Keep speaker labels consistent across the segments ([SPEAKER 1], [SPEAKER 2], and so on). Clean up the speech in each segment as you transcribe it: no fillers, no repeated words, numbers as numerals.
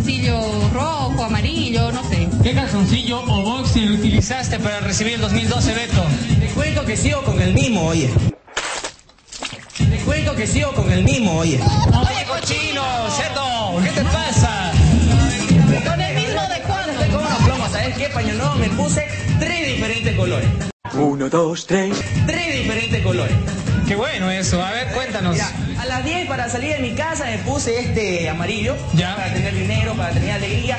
[SPEAKER 1] calzoncillo rojo, amarillo, no sé.
[SPEAKER 2] ¿Qué calzoncillo o boxer utilizaste para recibir el 2012, Beto?
[SPEAKER 3] Te cuento que sigo con el mismo, oye. Te cuento que sigo con el mismo, oye.
[SPEAKER 2] Oye, cochino, cerdo, ¿qué te pasa?
[SPEAKER 3] Con el mismo de cuándo. Estoy con unos plomos, ¿sabes qué? Paño nuevo me puse 3 diferentes colores.
[SPEAKER 4] 1, 2, 3.
[SPEAKER 3] 3 diferentes colores.
[SPEAKER 2] Qué bueno eso, a ver, cuéntanos.
[SPEAKER 3] Mira, a las 10 para salir de mi casa me puse este amarillo.
[SPEAKER 2] Ya.
[SPEAKER 3] Para tener dinero, para tener alegría.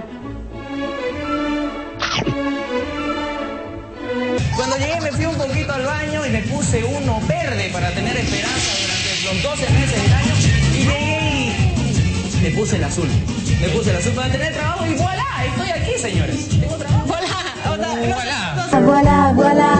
[SPEAKER 3] Cuando llegué me fui un poquito al baño y me puse uno verde para tener esperanza durante los 12 meses del año. Y llegué y me puse el azul. Me puse el azul para tener trabajo y ¡voilá! Estoy aquí, señores. Tengo trabajo.
[SPEAKER 2] Voilà.
[SPEAKER 5] Voilà, voilà.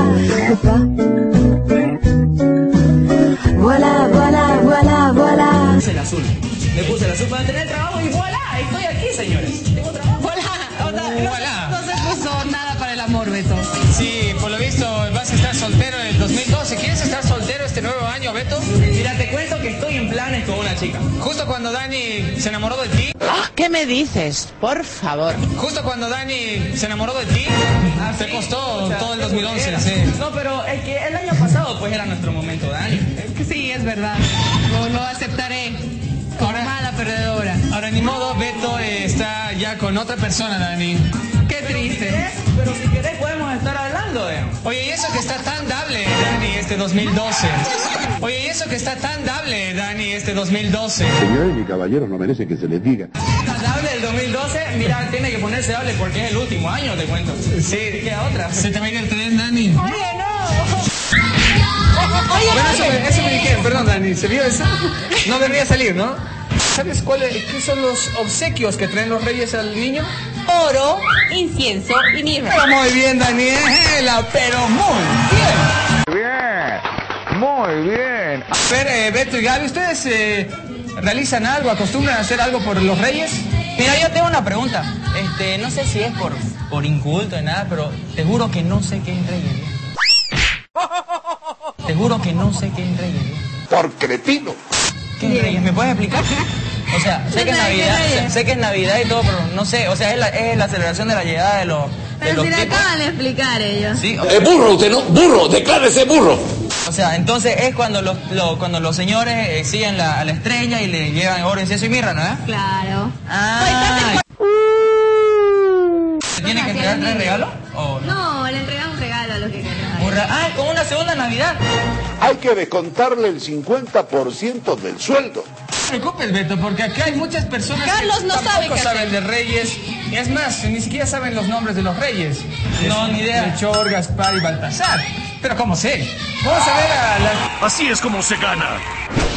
[SPEAKER 5] Voilà, voilà, voilà, voilà.
[SPEAKER 3] Me puse el azul. Me puse el azul para tener trabajo y ¡voilá! Estoy aquí, señores. Tengo trabajo.
[SPEAKER 2] Voilà.
[SPEAKER 1] No se puso nada para el amor, Beto.
[SPEAKER 2] Sí, por lo visto vas a estar soltero en el 2012. ¿Quieres estar soltero este nuevo año, Beto?
[SPEAKER 3] Mira, te cuento que estoy en planes con una chica.
[SPEAKER 2] Justo cuando Dani se enamoró de ti.
[SPEAKER 6] ¿Qué me dices? Por favor.
[SPEAKER 2] Justo cuando Dani se enamoró de ti. Te
[SPEAKER 3] sí,
[SPEAKER 2] costó
[SPEAKER 3] o sea,
[SPEAKER 2] todo el
[SPEAKER 3] qué
[SPEAKER 2] 2011,
[SPEAKER 3] vulguera.
[SPEAKER 2] sí.
[SPEAKER 3] No, pero es que el año pasado pues era nuestro momento, Dani.
[SPEAKER 1] Sí, es verdad. Lo aceptaré. Como mala perdedora.
[SPEAKER 2] Ahora ni modo, Beto está ya con otra persona, Dani.
[SPEAKER 1] Qué triste.
[SPEAKER 3] Pero si querés podemos estar hablando,
[SPEAKER 2] Oye, y eso que está tan dable, Dani, este 2012. Oye, y eso que está tan dable, Dani, este 2012.
[SPEAKER 7] Señores y caballeros, no merecen que se les diga.
[SPEAKER 3] Hable del 2012, mira, tiene que ponerse hable porque es el último año, te cuento.
[SPEAKER 2] Sí,
[SPEAKER 3] queda otra.
[SPEAKER 2] se te va a ir el tren, Dani.
[SPEAKER 3] Oye, no.
[SPEAKER 2] Bueno, eso me dijeron, perdón, Dani, ¿se vio eso? No debería salir, ¿no? ¿Sabes qué son los obsequios que traen los reyes al niño?
[SPEAKER 6] Oro, incienso y mirra.
[SPEAKER 2] Pero muy bien, Daniela, pero muy bien.
[SPEAKER 7] Bien, muy bien.
[SPEAKER 2] A ver, Beto y Gaby, ¿ustedes realizan algo, acostumbran a hacer algo por los reyes?
[SPEAKER 3] Mira, yo tengo una pregunta. No sé si es por inculto ni nada, pero te juro que no sé qué es reyes. Te juro que no sé qué es reyes.
[SPEAKER 7] Por cretino.
[SPEAKER 3] ¿Qué es reyes? ¿Me puedes explicar? O sea, sé que es Navidad, sé que es Navidad y todo, pero no sé, o sea, es la celebración de la llegada de los
[SPEAKER 1] Pero si le
[SPEAKER 3] tipos.
[SPEAKER 1] acaban de explicar ellos.
[SPEAKER 3] Sí,
[SPEAKER 7] Burro, usted no, burro, declárese burro.
[SPEAKER 3] o sea, entonces es cuando los señores siguen a la estrella y le llevan oro, incienso y mirra, ¿no?
[SPEAKER 1] Claro.
[SPEAKER 3] Ah. ¿Se tienen que entregar 3 regalos? ¿O no?
[SPEAKER 1] No, le entregan un regalo a los que querrán.
[SPEAKER 3] Ah, como una segunda Navidad.
[SPEAKER 7] Hay que descontarle el 50% del sueldo.
[SPEAKER 2] No te preocupes, Beto, porque acá hay muchas personas
[SPEAKER 1] Carlos
[SPEAKER 2] que
[SPEAKER 1] no sabe
[SPEAKER 2] tampoco
[SPEAKER 1] qué hacer.
[SPEAKER 2] saben de reyes. Es más, ni siquiera saben los nombres de los reyes.
[SPEAKER 3] No, ni idea.
[SPEAKER 2] Melchor, Gaspar y Baltasar. Pero ¿cómo sé? Vamos a ver a la...
[SPEAKER 4] Así es como se gana.